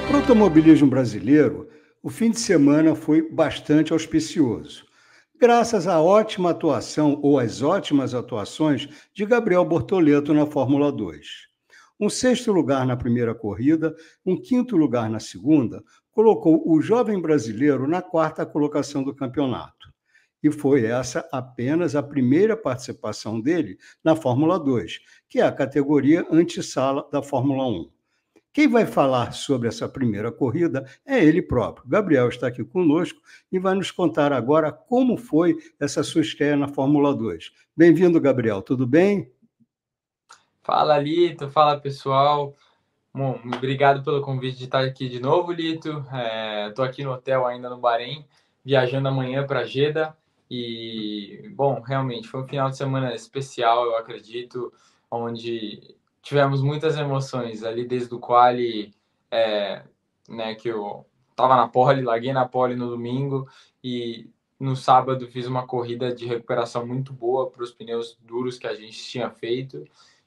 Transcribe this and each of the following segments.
Para o automobilismo brasileiro, o fim de semana foi bastante auspicioso, graças à ótima atuação ou às ótimas atuações de Gabriel Bortoleto na Fórmula 2. Um sexto lugar na primeira corrida, um quinto lugar na segunda, colocou o jovem brasileiro na quarta colocação do campeonato. E foi essa apenas a primeira participação dele na Fórmula 2, que é a categoria antessala da Fórmula 1. Quem vai falar sobre essa primeira corrida é ele próprio. Gabriel está aqui conosco e vai nos contar agora como foi essa sua estreia na Fórmula 2. Bem-vindo, Gabriel, tudo bem? Fala, Lito. Fala, pessoal. Bom, obrigado pelo convite de estar aqui de novo, Lito. Estou aqui no hotel ainda no Bahrein, viajando amanhã para Jeddah. E, bom, realmente foi um final de semana especial, eu acredito, onde tivemos muitas emoções ali desde o quali, né, que eu estava na pole, larguei na pole no domingo e no sábado fiz uma corrida de recuperação muito boa para os pneus duros que a gente tinha feito.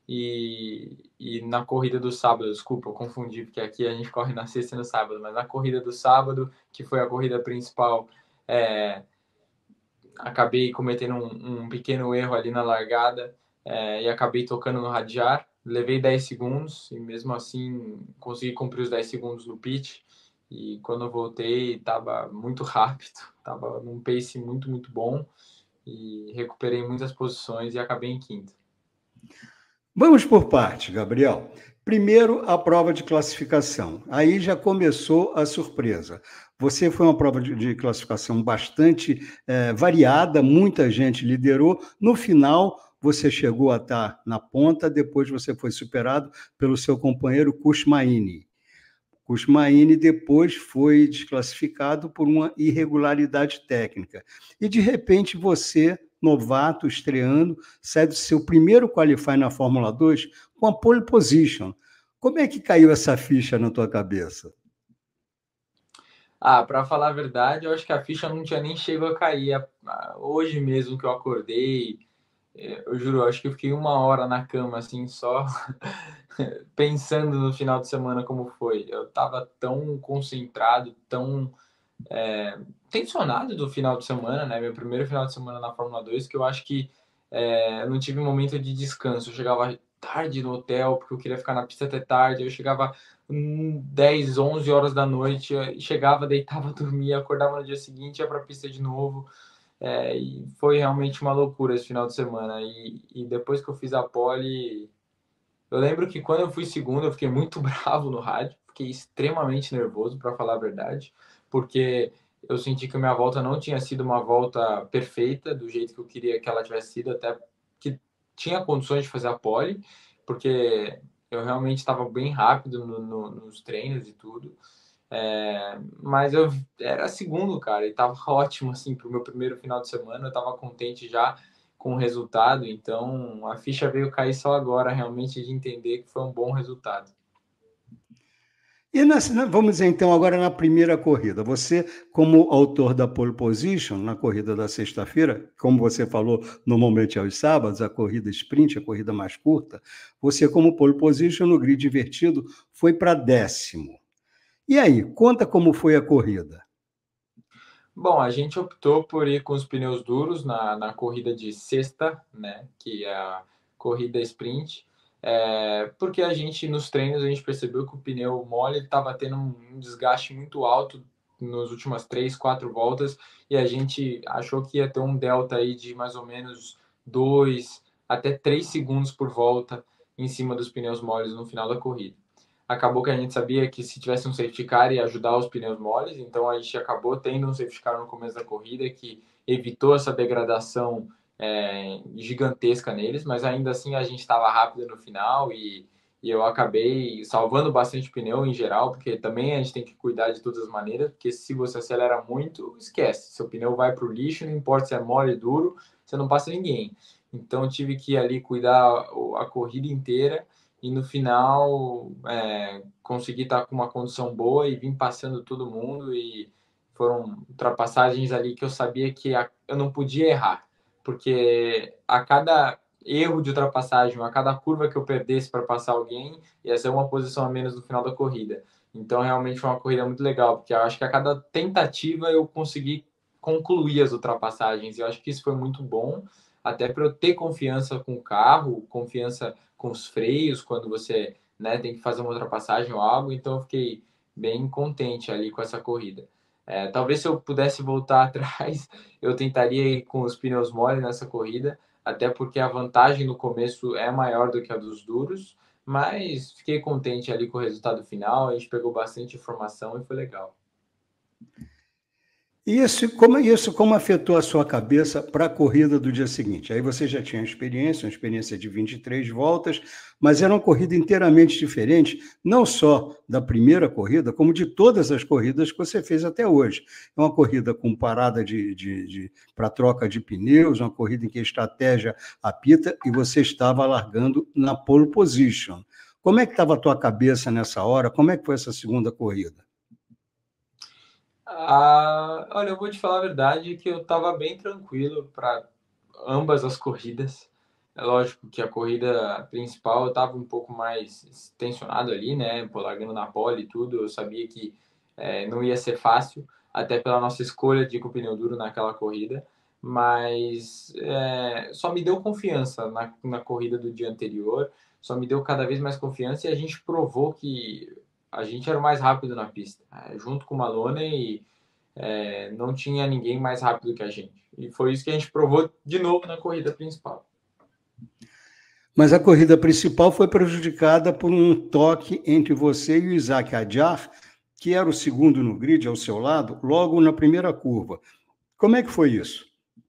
E na corrida do sábado, desculpa, eu confundi, porque aqui a gente corre na sexta e no sábado, mas na corrida do sábado, que foi a corrida principal, é, acabei cometendo um pequeno erro ali na largada, e acabei tocando no radiar. Levei 10 segundos e mesmo assim consegui cumprir os 10 segundos no pit. E quando eu voltei, estava muito rápido, estava num pace muito, muito bom e recuperei muitas posições e acabei em quinto. Vamos por parte, Gabriel. Primeiro, a prova de classificação. Aí já começou a surpresa. Você foi uma prova de classificação bastante variada, muita gente liderou. No final, você chegou a estar na ponta, depois você foi superado pelo seu companheiro Kushmaini. Kushmaini depois foi desclassificado por uma irregularidade técnica. E, de repente, você, novato, estreando, sai do seu primeiro qualify na Fórmula 2 com a pole position. Como é que caiu essa ficha na tua cabeça? Para falar a verdade, eu acho que a ficha não tinha nem chegado a cair. Hoje mesmo que eu acordei, eu juro, eu acho que eu fiquei uma hora na cama, assim, só pensando no final de semana como foi. Eu estava tão concentrado, tão tensionado do final de semana, né? Meu primeiro final de semana na Fórmula 2, que eu acho que eu não tive um momento de descanso. Eu chegava tarde no hotel, porque eu queria ficar na pista até tarde. Eu chegava 10, 11 horas da noite, chegava, deitava, dormia, acordava no dia seguinte, ia para a pista de novo. E foi realmente uma loucura esse final de semana. E depois que eu fiz a pole, eu lembro que quando eu fui segundo, eu fiquei muito bravo no rádio, fiquei extremamente nervoso, para falar a verdade, porque eu senti que a minha volta não tinha sido uma volta perfeita, do jeito que eu queria que ela tivesse sido, até que tinha condições de fazer a pole, porque eu realmente estava bem rápido nos treinos e tudo. Mas eu era segundo, cara, e tava ótimo, assim, pro meu primeiro final de semana, eu tava contente já com o resultado, então a ficha veio cair só agora, realmente, de entender que foi um bom resultado. E vamos dizer então agora na primeira corrida. Você, como autor da pole position na corrida da sexta-feira, como você falou, normalmente aos sábados, a corrida sprint, a corrida mais curta, você, como pole position no grid invertido, foi para décimo. E aí, conta como foi a corrida. Bom, a gente optou por ir com os pneus duros na corrida de sexta, né, que é a corrida sprint, porque a gente, nos treinos, a gente percebeu que o pneu mole estava tendo um desgaste muito alto nas últimas 3, 4 voltas, e a gente achou que ia ter um delta aí de mais ou menos 2 até 3 segundos por volta em cima dos pneus moles no final da corrida. Acabou que a gente sabia que se tivesse um safety car ia ajudar os pneus moles, então a gente acabou tendo um safety car no começo da corrida que evitou essa degradação gigantesca neles, mas ainda assim a gente estava rápido no final e eu acabei salvando bastante pneu em geral, porque também a gente tem que cuidar de todas as maneiras, porque se você acelera muito, esquece, seu pneu vai para o lixo, não importa se é mole, duro, você não passa ninguém. Então eu tive que ali cuidar a corrida inteira e no final consegui estar com uma condição boa e vim passando todo mundo e foram ultrapassagens ali que eu sabia que eu não podia errar, porque a cada erro de ultrapassagem, a cada curva que eu perdesse para passar alguém, ia ser uma posição a menos no final da corrida. Então, realmente foi uma corrida muito legal, porque eu acho que a cada tentativa eu consegui concluir as ultrapassagens. E eu acho que isso foi muito bom, até para eu ter confiança com o carro, confiança com os freios, quando você, né, tem que fazer uma ultrapassagem ou algo. Então, eu fiquei bem contente ali com essa corrida. Talvez se eu pudesse voltar atrás, eu tentaria ir com os pneus mole nessa corrida, até porque a vantagem no começo é maior do que a dos duros, mas fiquei contente ali com o resultado final, a gente pegou bastante informação e foi legal. Isso como afetou a sua cabeça para a corrida do dia seguinte? Aí você já tinha uma experiência de 23 voltas, mas era uma corrida inteiramente diferente, não só da primeira corrida, como de todas as corridas que você fez até hoje. É uma corrida com parada para troca de pneus, uma corrida em que a estratégia apita e você estava largando na pole position. Como é que estava a tua cabeça nessa hora? Como é que foi essa segunda corrida? Olha, eu vou te falar a verdade que eu estava bem tranquilo para ambas as corridas. É lógico que a corrida principal eu estava um pouco mais tensionado ali, né? Pô, largando na pole e tudo, eu sabia que não ia ser fácil, até pela nossa escolha de ir com o pneu duro naquela corrida, mas só me deu confiança na corrida do dia anterior, só me deu cada vez mais confiança e a gente provou que a gente era o mais rápido na pista, junto com o Maloney e não tinha ninguém mais rápido que a gente. E foi isso que a gente provou de novo na corrida principal. Mas a corrida principal foi prejudicada por um toque entre você e o Isaac Adjar, que era o segundo no grid ao seu lado, logo na primeira curva. Como é que foi isso?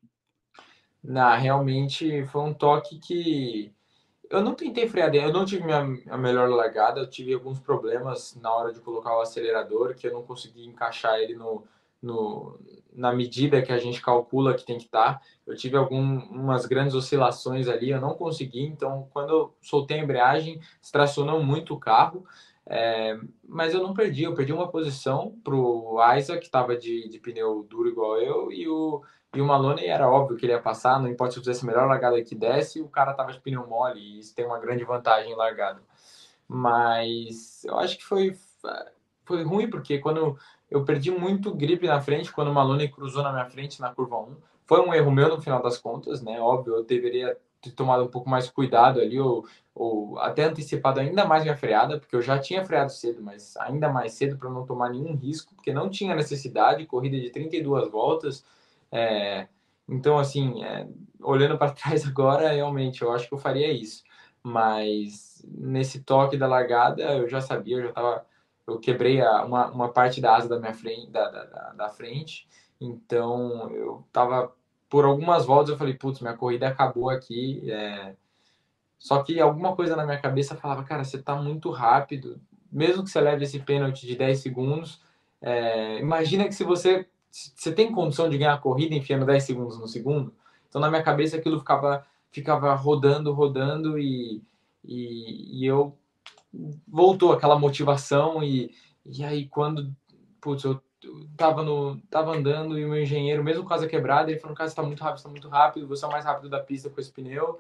Realmente foi um toque que eu não tentei frear dentro, eu não tive a melhor largada, eu tive alguns problemas na hora de colocar o acelerador, que eu não consegui encaixar ele no, na medida que a gente calcula que tem que estar. Eu tive algumas grandes oscilações ali, eu não consegui, então quando eu soltei a embreagem, estacionou muito o carro, mas eu não perdi, eu perdi uma posição para o Isaac, que estava de pneu duro igual eu, e o Maloney era óbvio que ele ia passar, não importa se eu fizesse a melhor largada que desse, o cara tava de pneu mole, e isso tem uma grande vantagem em largada. Mas eu acho que foi ruim, porque quando eu perdi muito grip na frente, quando o Maloney cruzou na minha frente na curva 1, foi um erro meu no final das contas, né? Óbvio, eu deveria ter tomado um pouco mais cuidado ali, ou até antecipado ainda mais minha freada, porque eu já tinha freado cedo, mas ainda mais cedo para não tomar nenhum risco, porque não tinha necessidade, corrida de 32 voltas, é, então, assim, olhando para trás agora, realmente, eu acho que eu faria isso. Mas nesse toque da largada, eu já sabia, eu quebrei uma parte da asa da minha frente, da frente. Então, eu tava, por algumas voltas, eu falei, putz, minha corrida acabou aqui. Só que alguma coisa na minha cabeça falava, cara, você tá muito rápido, mesmo que você leve esse pênalti de 10 segundos, imagina que se você tem condição de ganhar a corrida enfiando 10 segundos no segundo. Então, na minha cabeça, aquilo ficava rodando, rodando e eu voltou aquela motivação e aí quando, putz, eu tava andando e o meu engenheiro, mesmo com a asa quebrada, ele falou, cara, você tá muito rápido, você é o mais rápido da pista com esse pneu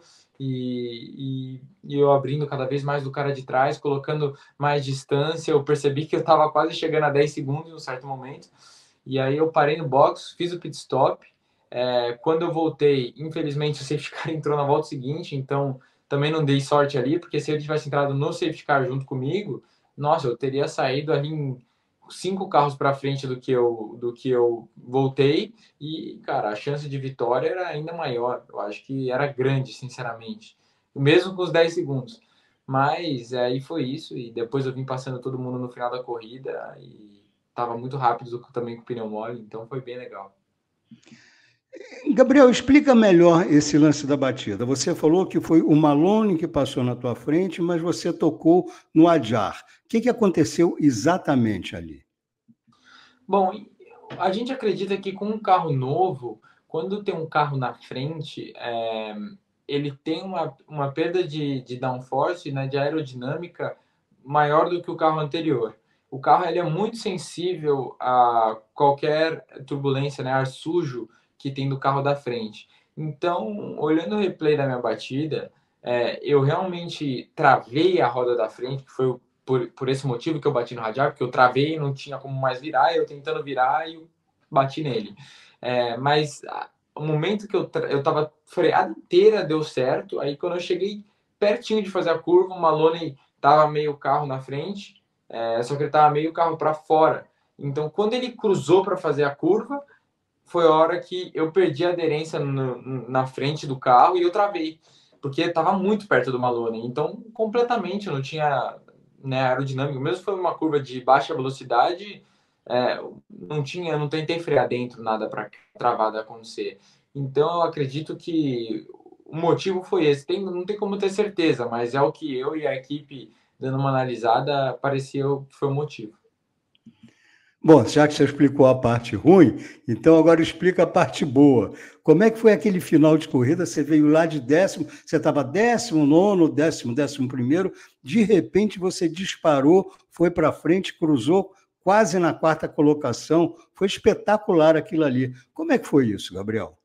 e eu abrindo cada vez mais do cara de trás, colocando mais distância, eu percebi que eu tava quase chegando a 10 segundos em um certo momento, e aí eu parei no box, fiz o pit stop, quando eu voltei, infelizmente o safety car entrou na volta seguinte, então também não dei sorte ali, porque se ele tivesse entrado no safety car junto comigo, nossa, eu teria saído ali em 5 carros para frente do que eu voltei e, cara, a chance de vitória era ainda maior. Eu acho que era grande, sinceramente. Mesmo com os 10 segundos. Mas aí foi isso e depois eu vim passando todo mundo no final da corrida e estava muito rápido também com o pneu mole, então foi bem legal. Gabriel, explica melhor esse lance da batida. Você falou que foi o Malone que passou na tua frente, mas você tocou no Adjar. O que aconteceu exatamente ali? Bom, a gente acredita que com um carro novo, quando tem um carro na frente, ele tem uma perda de downforce, né, de aerodinâmica maior do que o carro anterior. O carro ele é muito sensível a qualquer turbulência, né, ar sujo que tem do carro da frente. Então, olhando o replay da minha batida, eu realmente travei a roda da frente, que foi por esse motivo que eu bati no radial, porque eu travei, não tinha como mais virar, eu tentando virar e eu bati nele. Mas o momento que eu tava freada inteira deu certo, aí quando eu cheguei pertinho de fazer a curva, o Maloney tava meio carro na frente, só que ele tava meio carro para fora. Então, quando ele cruzou para fazer a curva, foi a hora que eu perdi a aderência na frente do carro e eu travei, porque estava muito perto do Maloney. Então, completamente, não tinha, né, aerodinâmica. Mesmo foi uma curva de baixa velocidade, não tentei frear dentro, nada para travada acontecer. Então, eu acredito que o motivo foi esse. Não tem como ter certeza, mas é o que eu e a equipe, dando uma analisada, parecia que foi o motivo. Bom, já que você explicou a parte ruim, então agora explica a parte boa. Como é que foi aquele final de corrida? Você veio lá de décimo, você estava 19º, décimo primeiro, de repente você disparou, foi para frente, cruzou quase na quarta colocação. Foi espetacular aquilo ali. Como é que foi isso, Gabriel?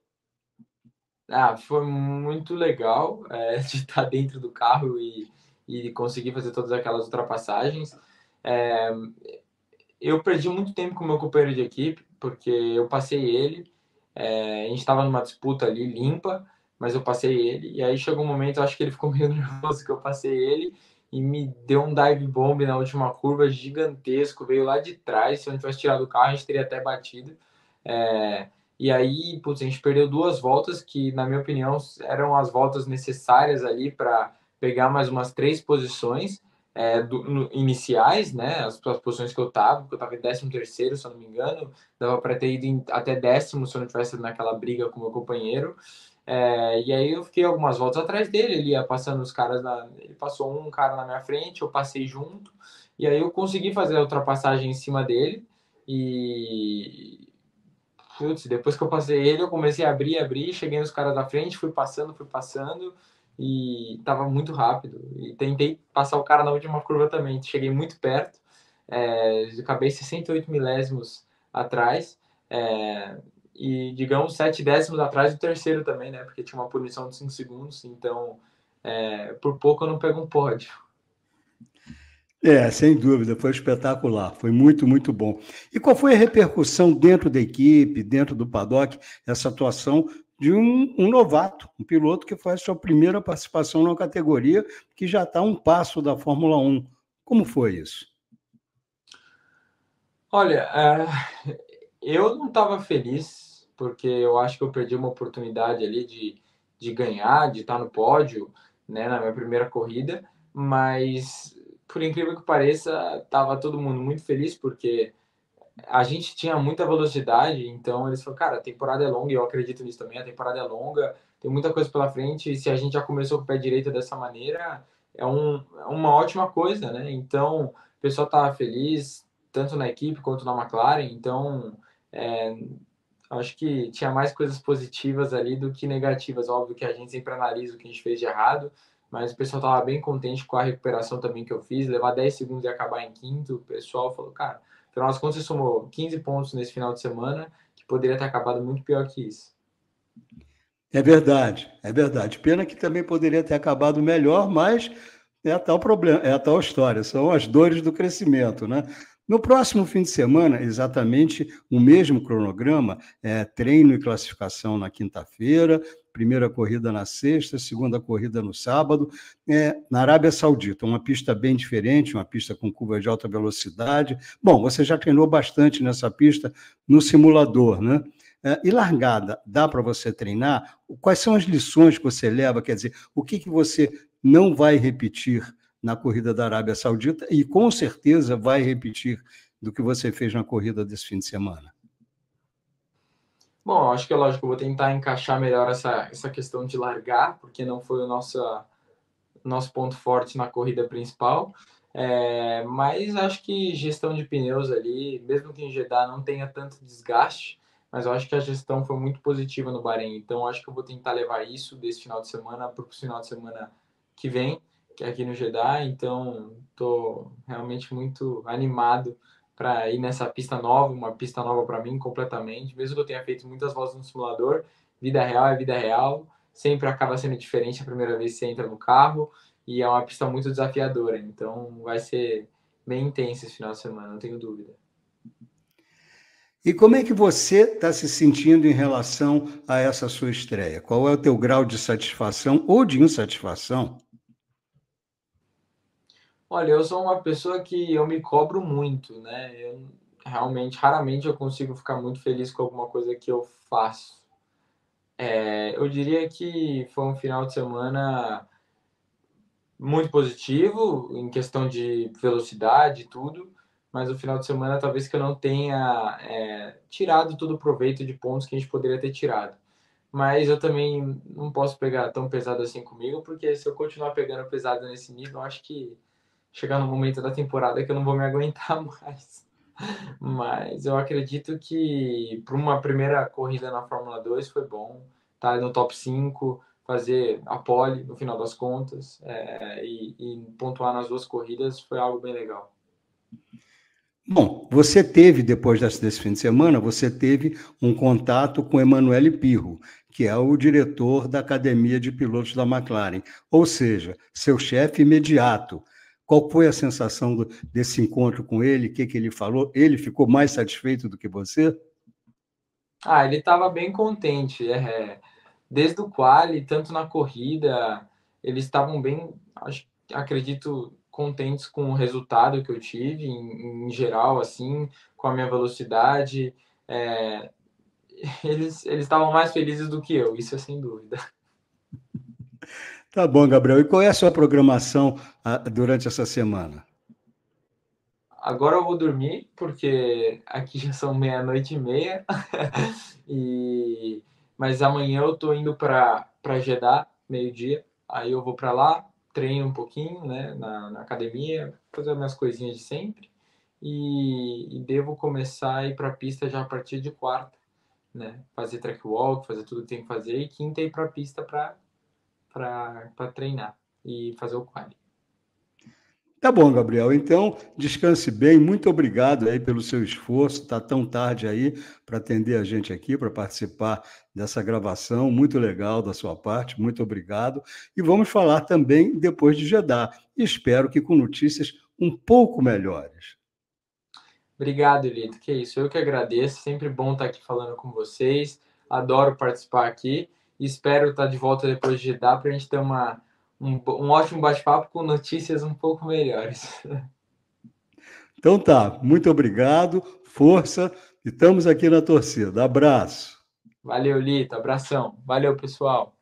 Foi muito legal de estar dentro do carro e conseguir fazer todas aquelas ultrapassagens. É, eu perdi muito tempo com o meu companheiro de equipe, porque eu passei ele, a gente estava numa disputa ali limpa, mas eu passei ele, e aí chegou um momento, eu acho que ele ficou meio nervoso que eu passei ele, e me deu um dive bomb na última curva gigantesco, veio lá de trás, se eu não tivesse tirado o carro, a gente teria até batido. E aí, putz, a gente perdeu 2 voltas que, na minha opinião, eram as voltas necessárias ali para pegar mais umas 3 posições iniciais, né? As posições que eu estava, porque eu estava em 13º, se eu não me engano, dava para ter ido até 10º se eu não tivesse naquela briga com o meu companheiro. E aí eu fiquei algumas voltas atrás dele, ele ia passando os caras, ele passou um cara na minha frente, eu passei junto, e aí eu consegui fazer a ultrapassagem em cima dele, e putz, depois que eu passei ele, eu comecei a abrir, cheguei nos caras da frente, fui passando, e tava muito rápido. E tentei passar o cara na última curva também, cheguei muito perto, acabei 68 milésimos atrás, e digamos 7 décimos atrás do terceiro também, né? Porque tinha uma punição de 5 segundos, então por pouco eu não pego um pódio. Sem dúvida, foi espetacular, foi muito, muito bom. E qual foi a repercussão dentro da equipe, dentro do paddock, essa atuação de um novato, um piloto que faz sua primeira participação na categoria, que já está a um passo da Fórmula 1. Como foi isso? Olha, eu não estava feliz, porque eu acho que eu perdi uma oportunidade ali de ganhar, de estar no pódio, né, na minha primeira corrida, mas por incrível que pareça, estava todo mundo muito feliz, porque a gente tinha muita velocidade, então eles falaram, cara, a temporada é longa, e eu acredito nisso também, a temporada é longa, tem muita coisa pela frente, e se a gente já começou com o pé direito dessa maneira, é uma ótima coisa, né? Então, o pessoal estava feliz, tanto na equipe quanto na McLaren, então é, acho que tinha mais coisas positivas ali do que negativas. Óbvio que a gente sempre analisa o que a gente fez de errado, mas o pessoal estava bem contente com a recuperação também que eu fiz, levar 10 segundos e acabar em quinto, o pessoal falou, cara, afinal das contas você somou 15 pontos nesse final de semana, que poderia ter acabado muito pior que isso. É verdade, é verdade. Pena que também poderia ter acabado melhor, mas é a tal problema, é a tal história, são as dores do crescimento, né? No próximo fim de semana, exatamente o mesmo cronograma, treino e classificação na quinta-feira, primeira corrida na sexta, segunda corrida no sábado, na Arábia Saudita, uma pista bem diferente, uma pista com curva de alta velocidade. Bom, você já treinou bastante nessa pista no simulador, né? E largada, dá para você treinar? Quais são as lições que você leva? Quer dizer, o que você não vai repetir na corrida da Arábia Saudita e com certeza vai repetir do que você fez na corrida desse fim de semana? Bom, acho que é lógico, eu vou tentar encaixar melhor essa questão de largar, porque não foi o nosso ponto forte na corrida principal. Mas acho que gestão de pneus ali, mesmo que em Jeddah não tenha tanto desgaste, mas eu acho que a gestão foi muito positiva no Bahrein. Então acho que eu vou tentar levar isso desse final de semana para o final de semana que vem, que é aqui no Jeddah. Então estou realmente muito animado para ir nessa pista nova, uma pista nova para mim completamente. Mesmo que eu tenha feito muitas voltas no simulador, vida real é vida real. Sempre acaba sendo diferente a primeira vez que você entra no carro. e é uma pista muito desafiadora, então vai ser bem intenso esse final de semana, não tenho dúvida. E como é que você está se sentindo em relação a essa sua estreia? Qual é o teu grau de satisfação ou de insatisfação? Olha, eu sou uma pessoa que eu me cobro muito, né? Eu realmente, raramente eu consigo ficar muito feliz com alguma coisa que eu faço. Eu diria que foi um final de semana muito positivo em questão de velocidade e tudo, mas o final de semana talvez que eu não tenha tirado todo o proveito de pontos que a gente poderia ter tirado. Mas eu também não posso pegar tão pesado assim comigo, porque se eu continuar pegando pesado nesse nível, eu acho que chegar no momento da temporada que eu não vou me aguentar mais. Mas eu acredito que para uma primeira corrida na Fórmula 2 foi bom. Estar no top 5, fazer a pole no final das contas e pontuar nas duas corridas foi algo bem legal. Bom, você teve, depois desse fim de semana, você teve um contato com Emanuele Pirro, que é o diretor da Academia de Pilotos da McLaren, ou seja, seu chefe imediato. Qual foi a sensação desse encontro com ele? O que, que ele falou? Ele ficou mais satisfeito do que você? Ah, ele estava bem contente. Desde o quali, tanto na corrida, eles estavam bem, acredito, contentes com o resultado que eu tive, em geral, assim, com a minha velocidade. É, eles estavam mais felizes do que eu, isso é sem dúvida. Tá bom, Gabriel. E qual é a sua programação durante essa semana? Agora eu vou dormir, porque aqui já são meia-noite e meia. Mas amanhã eu tô indo para Jeddah, meio-dia. Aí eu vou para lá, treino um pouquinho, né, na academia, fazer as minhas coisinhas de sempre. E devo começar a ir para a pista já a partir de quarta, né? Fazer track walk, fazer tudo que tem que fazer. E quinta ir para a pista para treinar e fazer o quali. Tá bom, Gabriel. Então, descanse bem. Muito obrigado aí pelo seu esforço. Está tão tarde aí para atender a gente aqui, para participar dessa gravação. Muito legal da sua parte. Muito obrigado. E vamos falar também depois de Jeddah. Espero que com notícias um pouco melhores. Obrigado, Elito. Que isso, eu que agradeço. Sempre bom estar aqui falando com vocês. Adoro participar aqui. Espero estar de volta depois de dar para a gente ter um ótimo bate-papo com notícias um pouco melhores. Então tá, muito obrigado, força, e estamos aqui na torcida. Abraço. Valeu, Lito. Abração. Valeu, pessoal.